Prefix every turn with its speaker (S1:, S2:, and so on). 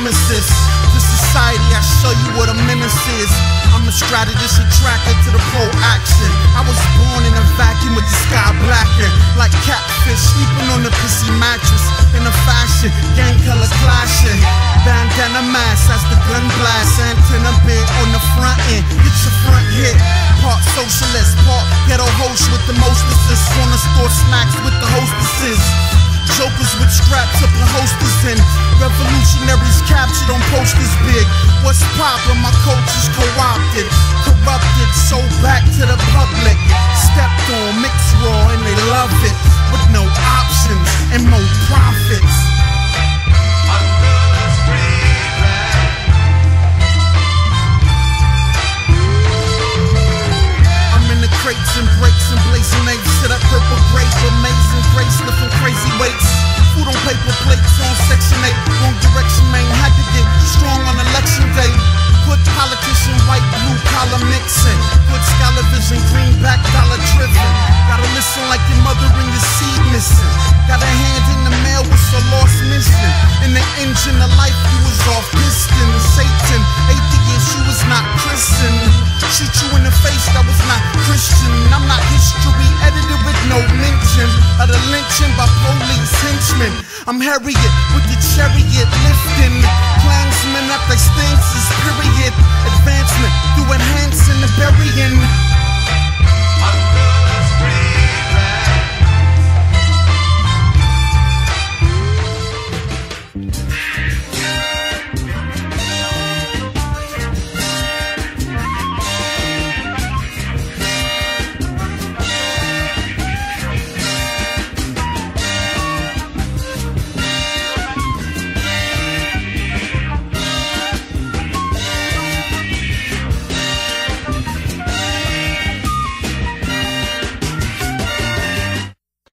S1: nemesis. To society, I show you what a menace is. I'm a strategist attracted to the pro-action. I was born in a vacuum with the sky blackened. Like catfish sleeping on the pissy mattress. In a fashion, gang color clashing. Bandana mask as the gun blast. Antenna bit on the front end. Get your front hit. Part socialist, part ghetto host with the mostesses. Corner store snacks with the hostesses. Jokers with straps up the hostess in. Revolutionaries captured on posters big. What's poppin'? My culture's co-opted, corrupted, sold back to the public. Stepped on, mixed raw, and they love it. With no options and more profits. Crates and breaks and blazing apes. Sit up purple grape, amazing grace, lifting crazy weights. Food on paper plates on section 8. Wrong direction, man, had to get strong on election day. Good politician, white, blue collar mixing. Good scholar vision, greenback, dollar driven. Gotta listen like your mother and your seed missing. Got a hand in the mail with a lost mission. In the engine of life, you was off piston. Satan, 80 years, you was not christened. Shoot you in the face, that was not Christian. I'm not history, edited with no mention of the lynching by police henchmen. I'm Harriet with the chariot lifting. Klansmen at their stances, period. Advancement through enhancement.